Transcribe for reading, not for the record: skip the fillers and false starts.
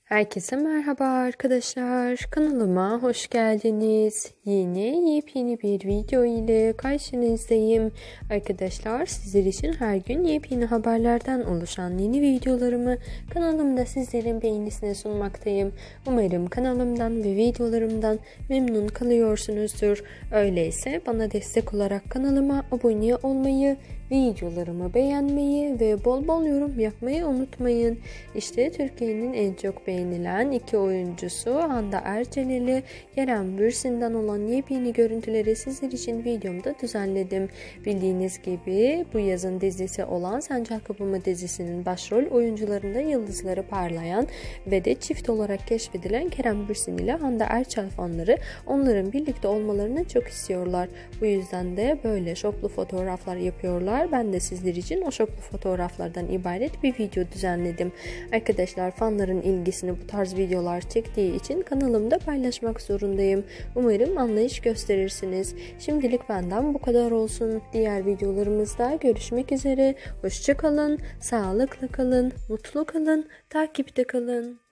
Herkese merhaba arkadaşlar. Kanalıma hoş geldiniz. Yepyeni bir video ile karşınızdayım. Arkadaşlar sizler için her gün yepyeni haberlerden oluşan yeni videolarımı kanalımda sizlerin beğenisine sunmaktayım. Umarım kanalımdan ve videolarımdan memnun kalıyorsunuzdur. Öyleyse bana destek olarak kanalıma abone olmayı, videolarımı beğenmeyi ve bol bol yorum yapmayı unutmayın. İşte Türkiye'nin en çok beğenilen iki oyuncusu Hande Erçel ile Kerem Bürsin'den olan yepyeni görüntüleri sizler için videomda düzenledim. Bildiğiniz gibi bu yazın dizisi olan Sen Kapımı dizisinin başrol oyuncularında yıldızları parlayan ve de çift olarak keşfedilen Kerem Bürsin ile Hande Erçel fanları onların birlikte olmalarını çok istiyorlar. Bu yüzden de böyle şoklu fotoğraflar yapıyorlar. Ben de sizler için o şoklu fotoğraflardan ibaret bir video düzenledim. Arkadaşlar fanların ilgisini bu tarz videolar çektiği için kanalımda paylaşmak zorundayım. Umarım anlayış gösterirsiniz. Şimdilik benden bu kadar olsun. Diğer videolarımızda görüşmek üzere. Hoşça kalın, sağlıklı kalın, mutlu kalın, takipte kalın.